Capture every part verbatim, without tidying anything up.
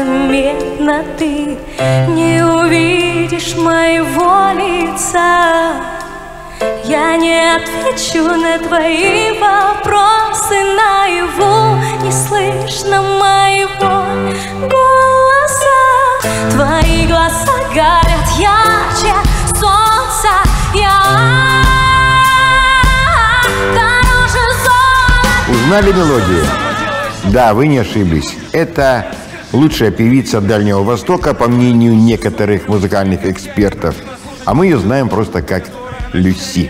незаметно ты не увидишь моего лица. Я не отвечу на твои вопросы наяву, не слышно моего голоса. Твои глаза горят ярче солнца. Я дороже золота. Узнали мелодию? Да, вы не ошиблись. Это лучшая певица Дальнего Востока, по мнению некоторых музыкальных экспертов. А мы ее знаем просто как Люси.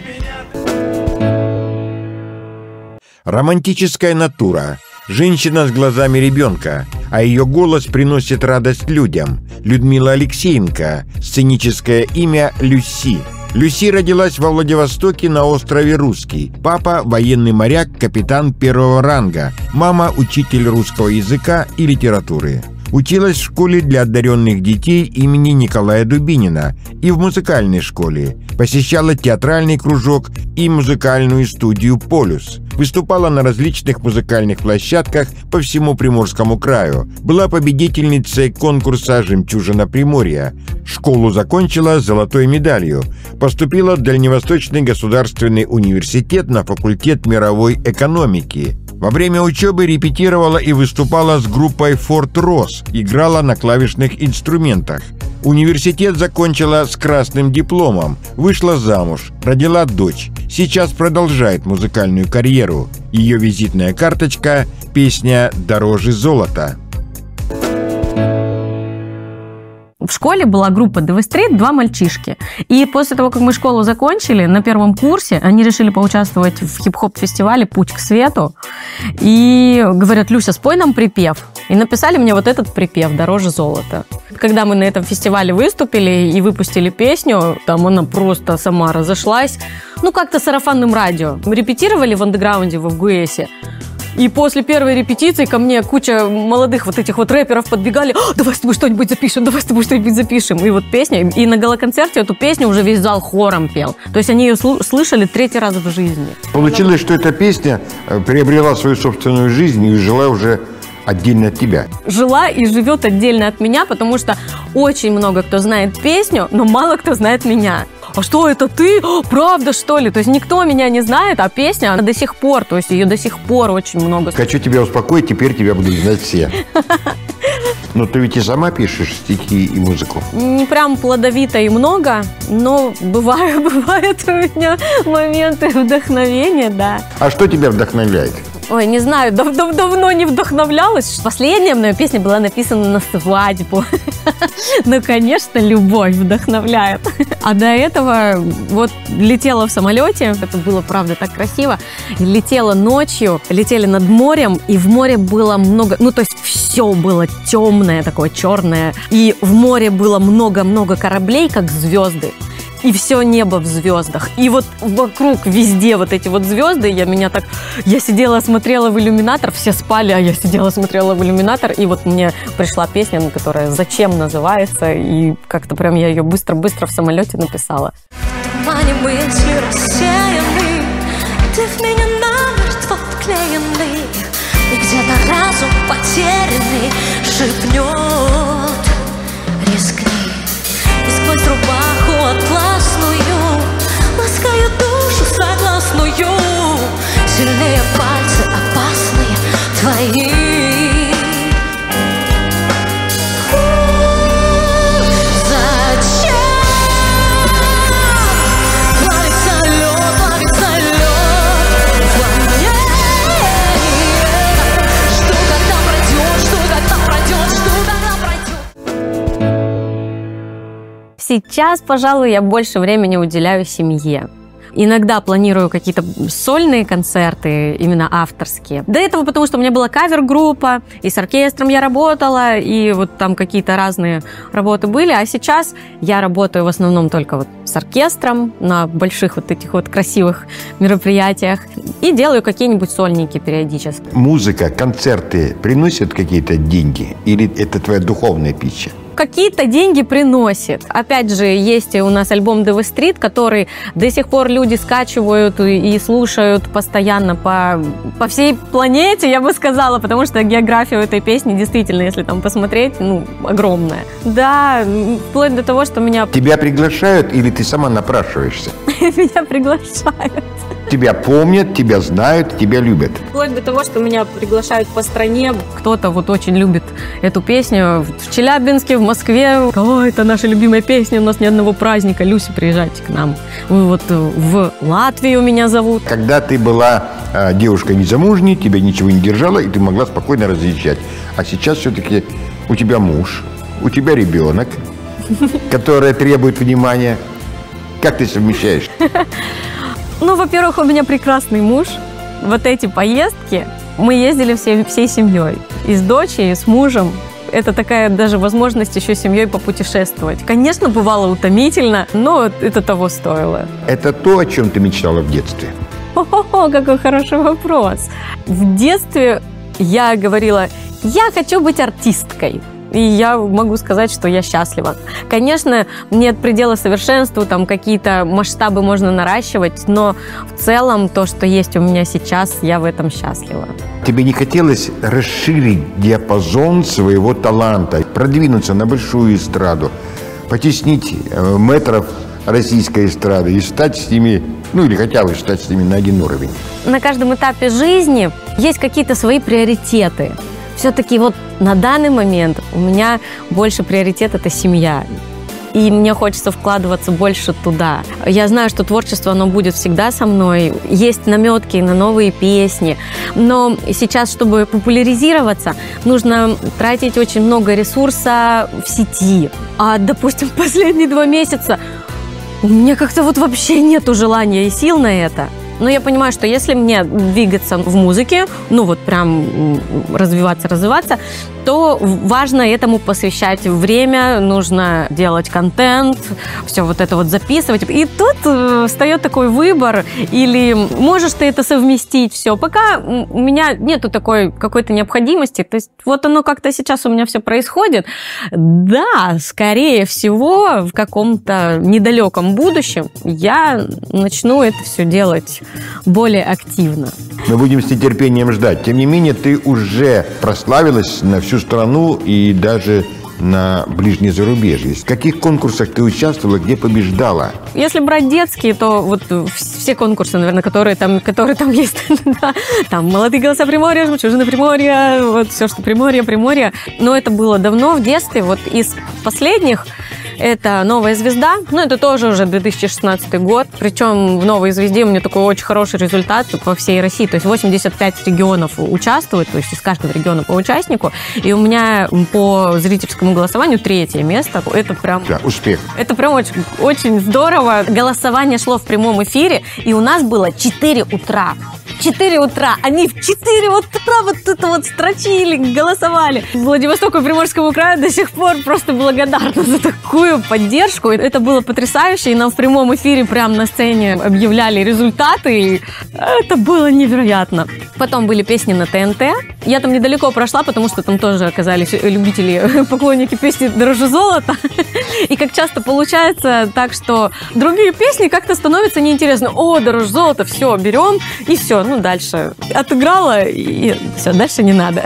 Романтическая натура. Женщина с глазами ребенка, а ее голос приносит радость людям. Людмила Алексеенко. Сценическое имя Люси. Люси родилась во Владивостоке на острове Русский. Папа – военный моряк, капитан первого ранга. Мама – учитель русского языка и литературы. Училась в школе для одаренных детей имени Николая Дубинина и в музыкальной школе. Посещала театральный кружок и музыкальную студию «Полюс». Выступала на различных музыкальных площадках по всему Приморскому краю. Была победительницей конкурса «Жемчужина Приморья». Школу закончила с золотой медалью. Поступила в Дальневосточный государственный университет на факультет мировой экономики. Во время учебы репетировала и выступала с группой «Форт Росс», играла на клавишных инструментах. Университет закончила с красным дипломом, вышла замуж, родила дочь. Сейчас продолжает музыкальную карьеру. Ее визитная карточка – песня «Дороже золота». В школе была группа Девестрит, два мальчишки. И после того, как мы школу закончили, на первом курсе они решили поучаствовать в хип-хоп-фестивале «Путь к свету». И говорят: Люся, спой нам припев. И написали мне вот этот припев «Дороже золота». Когда мы на этом фестивале выступили и выпустили песню, там она просто сама разошлась. Ну, как-то сарафанным радио. Мы репетировали в андеграунде в ФГУЭСе. И после первой репетиции ко мне куча молодых вот этих вот рэперов подбегали: давай с тобой что-нибудь запишем, давай с тобой что-нибудь запишем. И вот песня. И на гала-концерте эту песню уже весь зал хором пел. То есть они ее слышали третий раз в жизни. Получилось, что эта песня приобрела свою собственную жизнь и жила уже отдельно от тебя. Жила и живет отдельно от меня, потому что очень много кто знает песню, но мало кто знает меня. А что, это ты? О, правда, что ли? То есть никто меня не знает, а песня, она до сих пор, то есть ее до сих пор очень много. Хочу тебя успокоить, теперь тебя будут знать все. Но ты ведь и сама пишешь стихи и музыку. Не прям плодовито и много, но бывают, бывают у меня моменты вдохновения, да. А что тебя вдохновляет? Ой, не знаю, дав дав давно не вдохновлялась. Последняя моя песня была написана на свадьбу. Ну, конечно, любовь вдохновляет. А до этого вот летела в самолете. Это было, правда, так красиво. Летела ночью, летели над морем, и в море было много... Ну, то есть все было темное, такое черное. И в море было много-много кораблей, как звезды. И все небо в звездах. И вот вокруг везде вот эти вот звезды. Я меня так... Я сидела, смотрела в иллюминатор, все спали, а я сидела, смотрела в иллюминатор. И вот мне пришла песня, которая «Зачем» называется. И как-то прям я ее быстро-быстро в самолете написала. Тумане мысли рассеяны, ты в меня намертво вклеенный, и где-то разум потерянный шепнет: рискни. И сквозь рубаху атласную ласкаю душу согласную, сильнее пальцы опасные твои. Сейчас, пожалуй, я больше времени уделяю семье. Иногда планирую какие-то сольные концерты, именно авторские. До этого потому, что у меня была кавер-группа, и с оркестром я работала, и вот там какие-то разные работы были. А сейчас я работаю в основном только вот с оркестром на больших вот этих вот красивых мероприятиях и делаю какие-нибудь сольники периодически. Музыка, концерты приносят какие-то деньги? Или это твоя духовная пища? какие-то деньги приносит. Опять же, есть у нас альбом Девы Стрит, который до сих пор люди скачивают и слушают постоянно по, по всей планете, я бы сказала, потому что география у этой песни действительно, если там посмотреть, ну, огромная. Да, вплоть до того, что меня... Тебя приглашают или ты сама напрашиваешься? Меня приглашают. Тебя помнят, тебя знают, тебя любят. Вплоть до того, что меня приглашают по стране. Кто-то вот очень любит эту песню. В Челябинске, в Москве. О, это наша любимая песня, у нас ни одного праздника. Люся, приезжайте к нам. Вы вот в Латвию меня зовут. Когда ты была э, девушкой незамужней, тебя ничего не держало, и ты могла спокойно разъезжать. А сейчас все-таки у тебя муж, у тебя ребенок, который требует внимания. Как ты совмещаешь? Ну, во-первых, у меня прекрасный муж. Вот эти поездки мы ездили всей, всей семьей. И с дочерью, и с мужем. Это такая даже возможность еще с семьей попутешествовать. Конечно, бывало утомительно, но это того стоило. Это то, о чем ты мечтала в детстве? О, какой хороший вопрос. В детстве я говорила, я хочу быть артисткой. И я могу сказать, что я счастлива. Конечно, нет предела совершенству, там какие-то масштабы можно наращивать, но в целом то, что есть у меня сейчас, я в этом счастлива. Тебе не хотелось расширить диапазон своего таланта, продвинуться на большую эстраду, потеснить мэтров российской эстрады и стать с ними, ну или хотя бы стать с ними на один уровень? На каждом этапе жизни есть какие-то свои приоритеты. Все-таки вот на данный момент у меня больше приоритет – это семья. И мне хочется вкладываться больше туда. Я знаю, что творчество, оно будет всегда со мной. Есть наметки на новые песни. Но сейчас, чтобы популяризироваться, нужно тратить очень много ресурса в сети. А, допустим, последние два месяца у меня как-то вот вообще нету желания и сил на это. Но я понимаю, что если мне двигаться в музыке, ну вот прям развиваться, развиваться, то важно этому посвящать время, нужно делать контент, все вот это вот записывать. И тут встает такой выбор, или можешь ты это совместить, все. Пока у меня нету такой какой-то необходимости, то есть вот оно как-то сейчас у меня все происходит. Да, скорее всего, в каком-то недалеком будущем я начну это все делать более активно. Мы будем с нетерпением ждать. Тем не менее, ты уже прославилась на всю страну и даже на ближнее зарубежье. В каких конкурсах ты участвовала, где побеждала? Если брать детские, то вот все конкурсы, наверное, которые там, которые там есть. Там «Молодые голоса Приморья», «Жемчужина Приморья», вот все, что Приморье, Приморье. Но это было давно, в детстве. Вот из последних это «Новая звезда». Ну, это тоже уже две тысячи шестнадцатый год. Причем в «Новой звезде» у меня такой очень хороший результат по всей России. То есть восемьдесят пять регионов участвуют, то есть из каждого региона по участнику. И у меня по зрительскому голосованию третье место. Это прям... Да, успех. Это прям очень, очень здорово. Голосование шло в прямом эфире, и у нас было четыре утра. четыре утра. Они в четыре утра вот это вот строчили, голосовали. Владивостоку и Приморскому краю до сих пор просто благодарна за такую поддержку. Это было потрясающе. И нам в прямом эфире прямо на сцене объявляли результаты. И это было невероятно. Потом были песни на ТНТ. Я там недалеко прошла, потому что там тоже оказались любители, поклонники песни «Дороже золота». И как часто получается так, что другие песни как-то становятся неинтересны. О, «Дороже золота», все, берем, и все. Ну, дальше отыграла, и все, дальше не надо.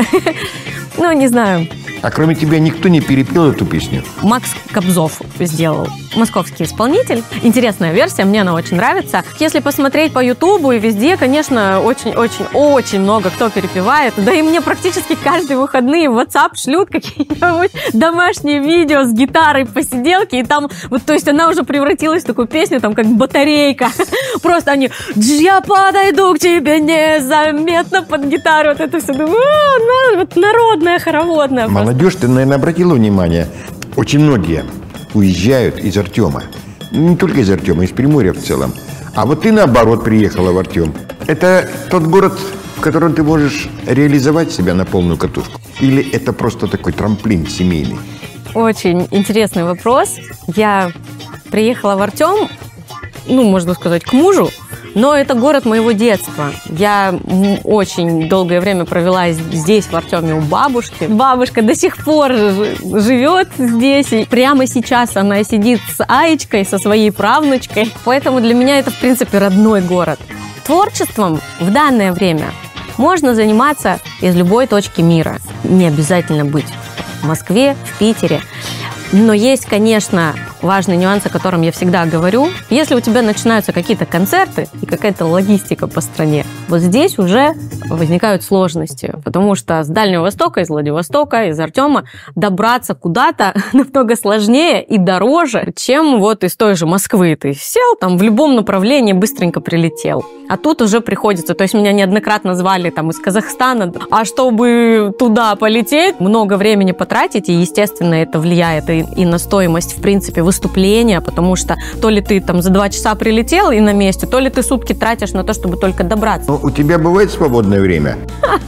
Ну, не знаю. А кроме тебя никто не перепел эту песню? Макс Кобзов сделал. Московский исполнитель. Интересная версия, мне она очень нравится. Если посмотреть по Ютубу и везде, конечно, очень-очень-очень много кто перепевает. Да и мне практически каждые выходные в WhatsApp шлют какие-нибудь домашние видео с гитарой, посиделки. И там, вот, то есть она уже превратилась в такую песню, там, как батарейка. Просто они: «Я подойду к тебе незаметно» под гитару. Вот это все. Думаю, а, вот народная, хороводная. Молодежь, ты, наверное, обратила внимание, очень многие уезжают из Артема. Не только из Артема, из Приморья в целом. А вот ты, наоборот, приехала в Артем. Это тот город, в котором ты можешь реализовать себя на полную катушку? Или это просто такой трамплин семейный? Очень интересный вопрос. Я приехала в Артем, ну, можно сказать, к мужу, Но это город моего детства. Я очень долгое время провела здесь, в Артеме, у бабушки. Бабушка до сих пор живет здесь. И прямо сейчас она сидит с Аечкой, со своей правнучкой. Поэтому для меня это, в принципе, родной город. Творчеством в данное время можно заниматься из любой точки мира. Не обязательно быть в Москве, в Питере. Но есть, конечно, важный нюанс, о котором я всегда говорю. Если у тебя начинаются какие-то концерты и какая-то логистика по стране, вот здесь уже возникают сложности. Потому что с Дальнего Востока, из Владивостока, из Артема добраться куда-то намного сложнее и дороже, чем вот из той же Москвы. Ты сел там в любом направлении, быстренько прилетел. А тут уже приходится, то есть меня неоднократно звали там из Казахстана, а чтобы туда полететь, много времени потратить, и, естественно, это влияет и, и на стоимость, в принципе, выступления, потому что то ли ты там за два часа прилетел и на месте, то ли ты сутки тратишь на то, чтобы только добраться. Ну, у тебя бывает свободное время?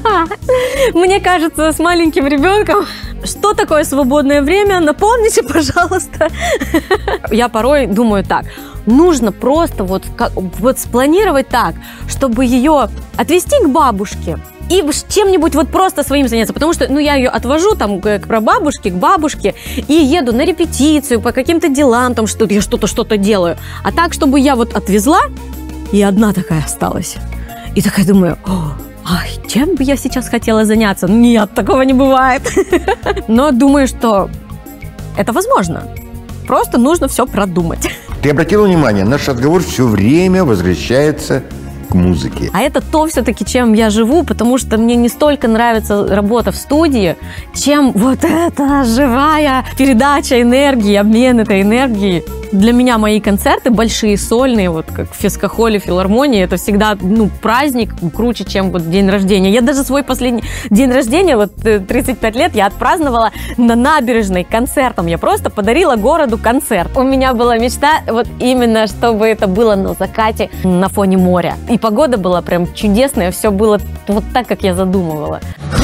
Мне кажется, с маленьким ребенком, что такое свободное время? Напомните, пожалуйста. Я порой думаю так. Нужно просто вот, как, вот спланировать так, чтобы ее отвезти к бабушке и чем-нибудь вот просто своим заняться. Потому что, ну, я ее отвожу там к прабабушке, к бабушке и еду на репетицию по каким-то делам, там что-то, я что-то, что-то делаю. А так, чтобы я вот отвезла и одна такая осталась. И такая думаю, ай, чем бы я сейчас хотела заняться? Нет, такого не бывает. Но думаю, что это возможно. Просто нужно все продумать. Ты обратила внимание, наш разговор все время возвращается к музыке. А это то все-таки, чем я живу, потому что мне не столько нравится работа в студии, чем вот эта живая передача энергии, обмен этой энергией. Для меня мои концерты большие, сольные, вот как в физкохоле, филармонии, это всегда, ну, праздник круче, чем вот день рождения. Я даже свой последний день рождения, вот тридцать пять лет, я отпраздновала на набережной концертом. Я просто подарила городу концерт. У меня была мечта вот именно, чтобы это было на закате на фоне моря. И погода была прям чудесная, все было вот так, как я задумывала.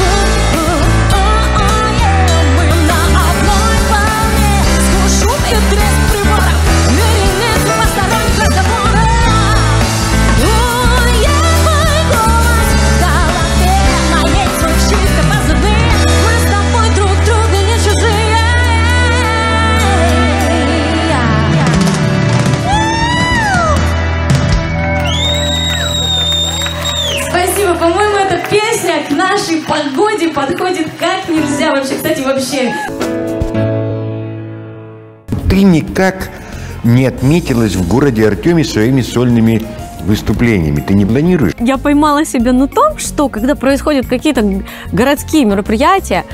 По-моему, эта песня к нашей погоде подходит как нельзя вообще. Кстати, вообще... Ты никак не отметилась в городе Артеме своими сольными выступлениями. Ты не планируешь? Я поймала себя на том, что когда происходят какие-то городские мероприятия,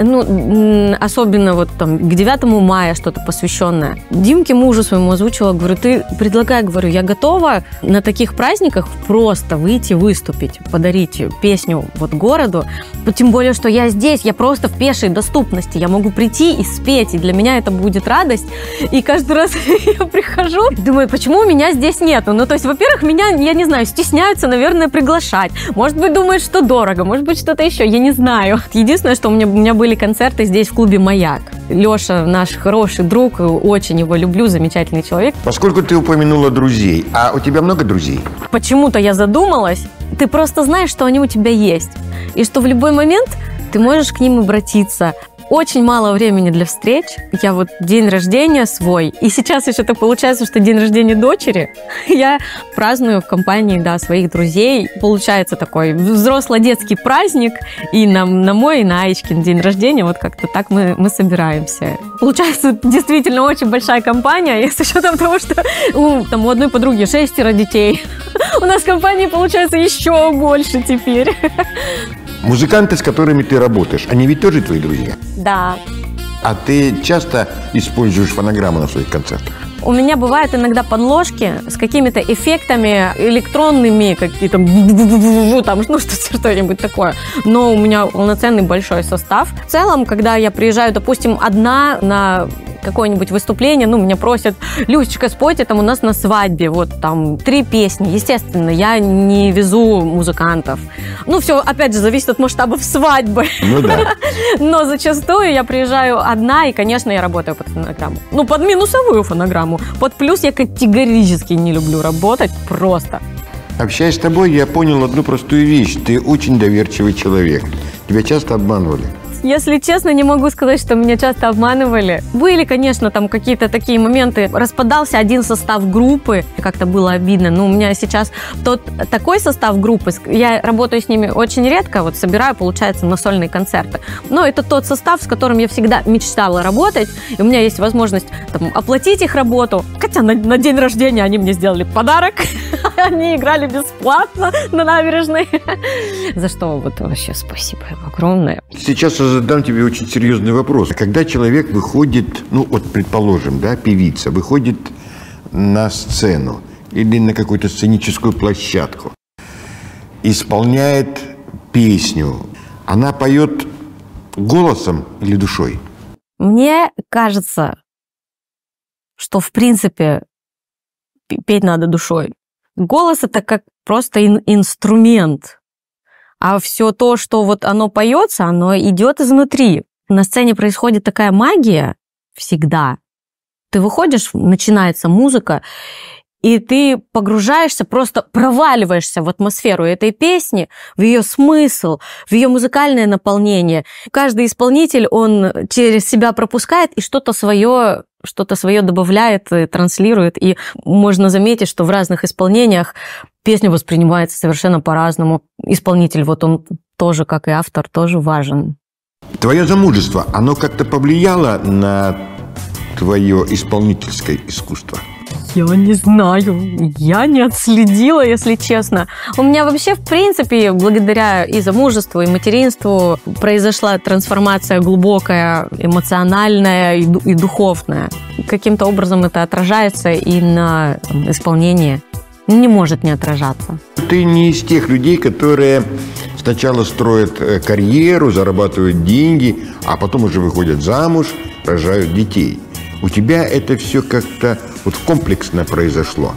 ну, особенно вот там к девятому мая что-то посвященное, Димке, мужу своему, озвучила, говорю, ты предлагай, говорю, я готова на таких праздниках просто выйти, выступить, подарить песню вот городу, тем более, что я здесь, я просто в пешей доступности, я могу прийти и спеть, и для меня это будет радость, и каждый раз я прихожу, думаю, почему у меня здесь нету? Ну, то есть, во-первых, меня я не знаю, стесняются, наверное, приглашать. Может быть, думают, что дорого, может быть, что-то еще, я не знаю. Единственное, что у меня, у меня были концерты здесь, в клубе «Маяк». Леша, наш хороший друг, очень его люблю, замечательный человек. Поскольку ты упомянула друзей, а у тебя много друзей? Почему-то я задумалась. Ты просто знаешь, что они у тебя есть. И что в любой момент ты можешь к ним обратиться. Очень мало времени для встреч. Я вот день рождения свой. И сейчас еще так получается, что день рождения дочери я праздную в компании, да, своих друзей. Получается такой взросло-детский праздник. И на, на мой, и на Аечкин день рождения вот как-то так мы, мы собираемся. Получается действительно очень большая компания. И с учетом того, что у, там, у одной подруги шестеро детей. У нас в компании получается еще больше теперь. Музыканты, с которыми ты работаешь, они ведь тоже твои друзья? Да. А ты часто используешь фонограмму на своих концертах? У меня бывают иногда подложки с какими-то эффектами электронными, какие-то там, ну что-нибудь такое. Но у меня полноценный большой состав. В целом, когда я приезжаю, допустим, одна на какое-нибудь выступление, ну, меня просят, Люсечка, спойте там у нас на свадьбе, вот там три песни. Естественно, я не везу музыкантов. Ну, все, опять же, зависит от масштабов свадьбы. Ну да. Но зачастую я приезжаю одна, и, конечно, я работаю под фонограмму. Ну, под минусовую фонограмму. Под плюс я категорически не люблю работать, просто. Общаясь с тобой, я понял одну простую вещь. Ты очень доверчивый человек. Тебя часто обманывали. Если честно, не могу сказать, что меня часто обманывали. Были, конечно, там какие-то такие моменты. Распадался один состав группы, как-то было обидно. Но у меня сейчас тот такой состав группы, я работаю с ними очень редко, вот собираю, получается, на сольные концерты. Но это тот состав, с которым я всегда мечтала работать. И у меня есть возможность там, оплатить их работу. Хотя на, на день рождения они мне сделали подарок. Они играли бесплатно на набережной. За что вот вообще спасибо им огромное. Сейчас я задам тебе очень серьезный вопрос. Когда человек выходит, ну вот предположим, да, певица, выходит на сцену или на какую-то сценическую площадку, исполняет песню, она поет голосом или душой? Мне кажется, что в принципе петь надо душой. Голос — это как просто ин- инструмент. А все то, что вот оно поется, оно идет изнутри. На сцене происходит такая магия всегда. Ты выходишь, начинается музыка, и ты погружаешься, просто проваливаешься в атмосферу этой песни, в ее смысл, в ее музыкальное наполнение. Каждый исполнитель, он через себя пропускает и что-то свое, что-то свое добавляет, транслирует. И можно заметить, что в разных исполнениях песня воспринимается совершенно по-разному. Исполнитель, вот он тоже, как и автор, тоже важен. Твое замужество, оно как-то повлияло на твое исполнительское искусство? Я не знаю, я не отследила, если честно. У меня вообще, в принципе, благодаря и замужеству, и материнству произошла трансформация глубокая, эмоциональная и, ду- и духовная. Каким-то образом это отражается и на там, исполнении. Не может не отражаться. Ты не из тех людей, которые сначала строят карьеру, зарабатывают деньги, а потом уже выходят замуж, рожают детей. У тебя это все как-то вот комплексно произошло.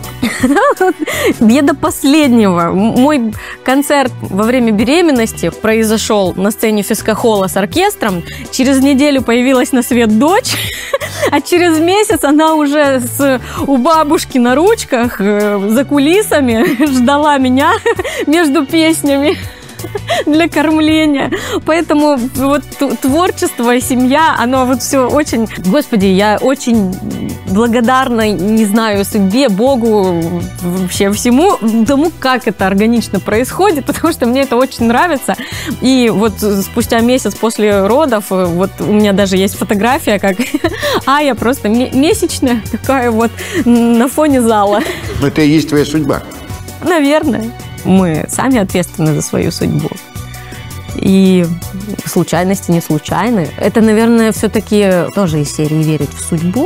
Я до последнего. Мой концерт во время беременности произошел на сцене физкохола с оркестром. Через неделю появилась на свет дочь, а через месяц она уже с, у бабушки на ручках за кулисами ждала меня между песнями для кормления. Поэтому вот творчество и семья, оно вот все очень... Господи, я очень благодарна, не знаю, судьбе, Богу, вообще всему тому, как это органично происходит, потому что мне это очень нравится. И вот спустя месяц после родов, вот у меня даже есть фотография, как Ая просто месячная такая вот на фоне зала. Но это и есть твоя судьба. Наверное. Мы сами ответственны за свою судьбу. И случайности не случайны. Это, наверное, все-таки тоже из серии верить в судьбу.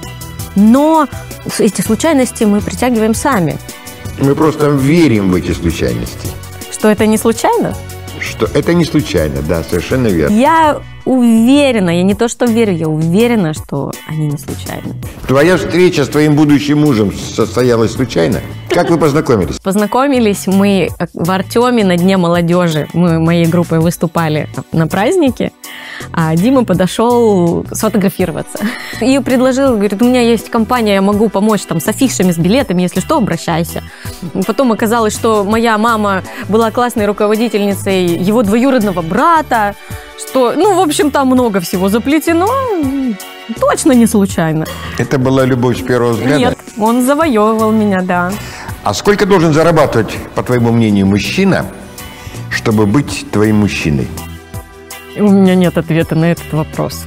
Но эти случайности мы притягиваем сами. Мы просто верим в эти случайности. Что это не случайно? Что это не случайно, да, совершенно верно. Я уверена, я не то что верю, я уверена, что они не случайны. Твоя встреча с твоим будущим мужем состоялась случайно? Как вы познакомились? Познакомились мы в Артеме на Дне молодежи. Мы моей группой выступали на празднике, а Дима подошел сфотографироваться. И предложил, говорит, у меня есть компания, я могу помочь там с афишами, с билетами, если что, обращайся. Потом оказалось, что моя мама была классной руководительницей его двоюродного брата, что, ну, в общем, там много всего заплетено. Точно не случайно. Это была любовь с первого взгляда? Нет, он завоевывал меня, да. А сколько должен зарабатывать, по твоему мнению, мужчина, чтобы быть твоим мужчиной? У меня нет ответа на этот вопрос.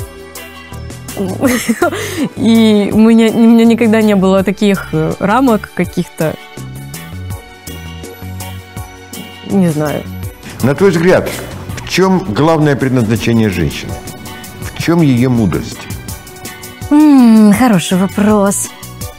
И у меня, у меня никогда не было таких рамок каких-то. Не знаю. На твой взгляд, в чем главное предназначение женщины? В чем ее мудрость? М-м, хороший вопрос.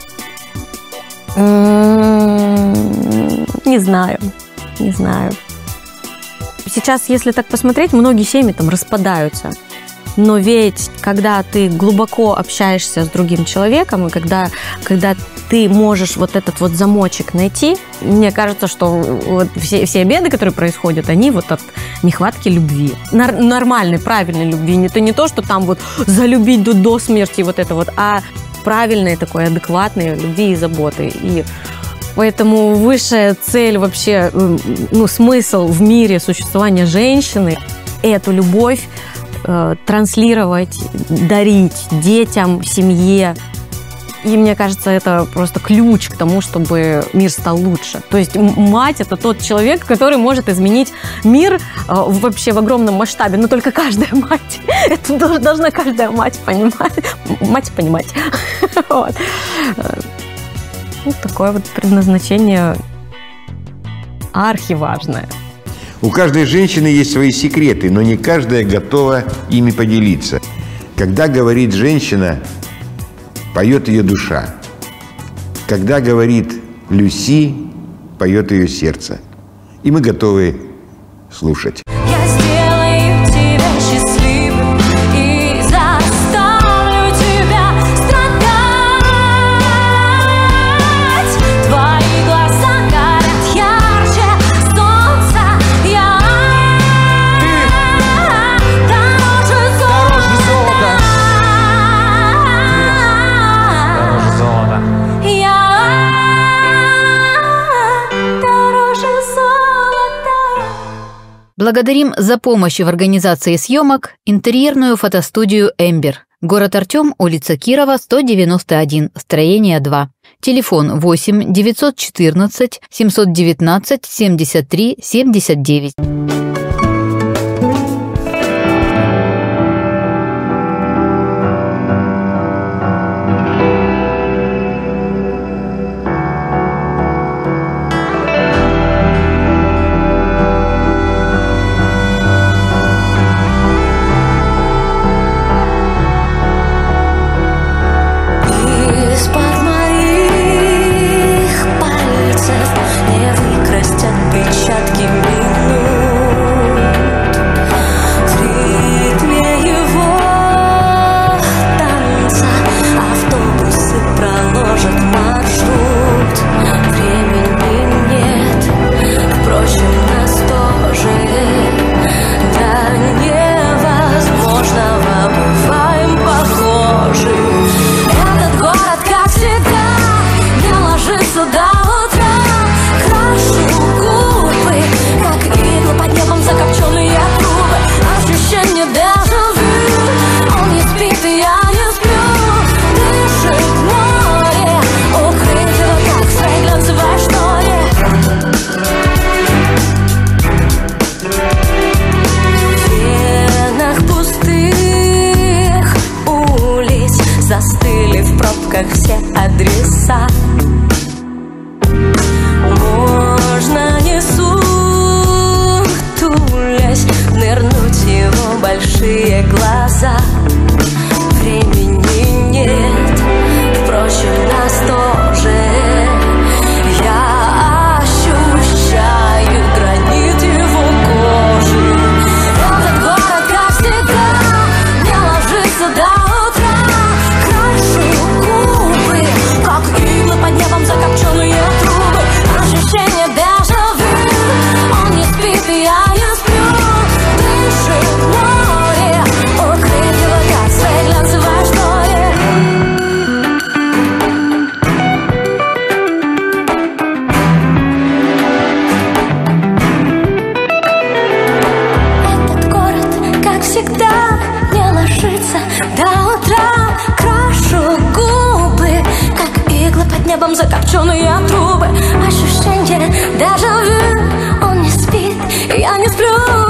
М-м, не знаю. Не знаю. Сейчас, если так посмотреть, многие семьи там распадаются. Но ведь, когда ты глубоко общаешься с другим человеком, и когда, когда ты можешь вот этот вот замочек найти, мне кажется, что вот все, все беды, которые происходят, они вот от нехватки любви. Нар- нормальной, правильной любви. Это не то, что там вот залюбить до, до смерти вот это вот, а правильной такой, адекватной любви и заботы. И Поэтому высшая цель вообще, ну, смысл в мире существования женщины – эту любовь э, транслировать, дарить детям, семье. И мне кажется, это просто ключ к тому, чтобы мир стал лучше. То есть мать – это тот человек, который может изменить мир э, вообще в огромном масштабе. Но только каждая мать. Это должна каждая мать понимать. Мать понимать. Вот. Вот такое вот предназначение архиважное. У каждой женщины есть свои секреты, но не каждая готова ими поделиться. Когда говорит женщина, поет ее душа. Когда говорит Люси, поет ее сердце. И мы готовы слушать. Благодарим за помощь в организации съемок интерьерную фотостудию «Эмбер». Город Артем, улица Кирова, сто девяносто один, строение два. Телефон восемь девятьсот четырнадцать семьсот девятнадцать семьдесят три семьдесят девять. Застыли в пробках все адреса. Можно, не сутулясь, нырнуть в его большие глаза. Времени нет, впрочем, нас тоже. Я ощущаю гранит его кожи. Этот город, как всегда, не ложится до как иглы под небом, закопченные трубы. Ощущение дежавю. Он не спит, и я не сплю. Дышит море, укрыт его, как своей глянцевой шторе. Этот город, как всегда, не ложится до утра. Крашу губы, как иглы под небом, закопченные трубы. Ощущение дежавю. Он не спит, и я не сплю.